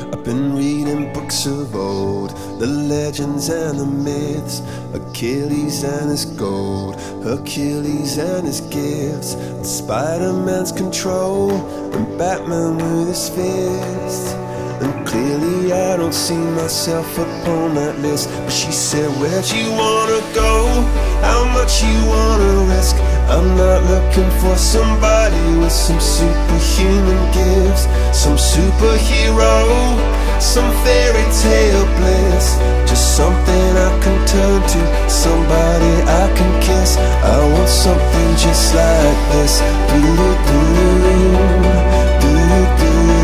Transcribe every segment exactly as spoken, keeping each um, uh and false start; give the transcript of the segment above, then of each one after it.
I've been reading books of old, the legends and the myths, Achilles and his gold, Hercules and his gifts, and Spider-Man's control, and Batman with his fists. And clearly I don't see myself upon that list. But she said, where'd you wanna go? How much you wanna risk? I'm not looking for somebody with some superhuman gifts, some superhero, some fairy tale bliss. Just something I can turn to, somebody I can kiss. I want something just like this. Do-do-do, do-do-do.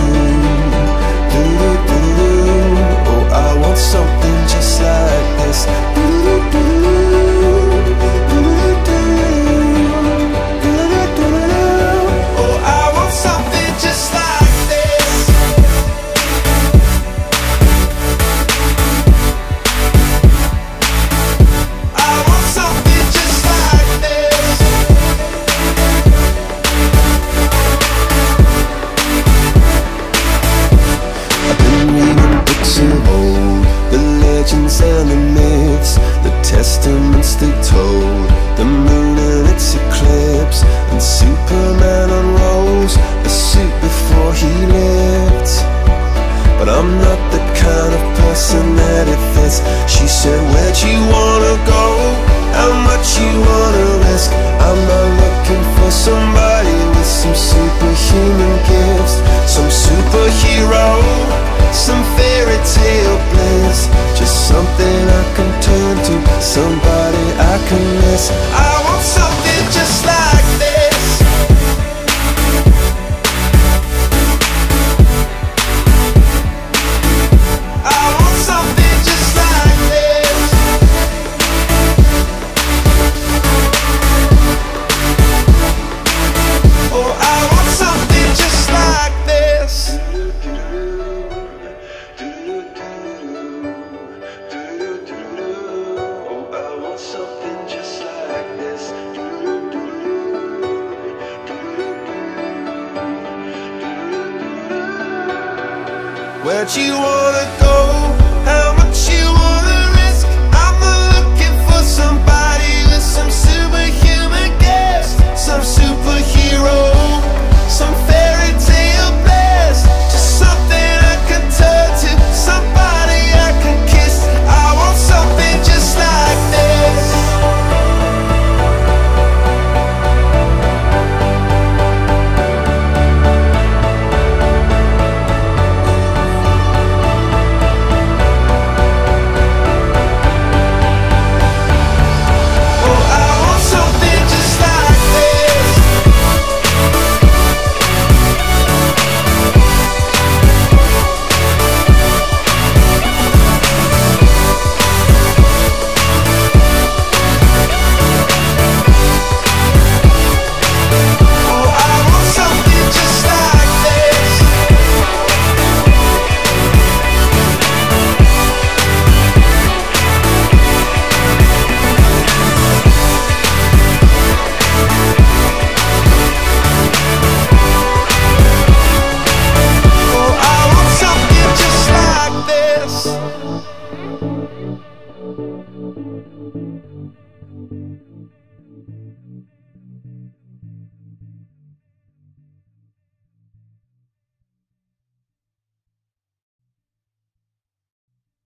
Oh, I want something just like this. Oh, I want something just like this. I want something just like this. I've been reading books of old, the legends and the myths, the testaments they told, the moon and its eclipse, and Superman unrolls a suit before he lived. But I'm not the kind of person that it fits. She said, where'd you wanna go? How much you wanna risk? I'm not looking for somebody with some superhuman gifts, some superhero, some fairy tale bliss. Just something I can turn to, somebody I can miss. I want something just like this. I want something just like this. Oh, I want something just like this. Something just like this. Where'd you wanna go?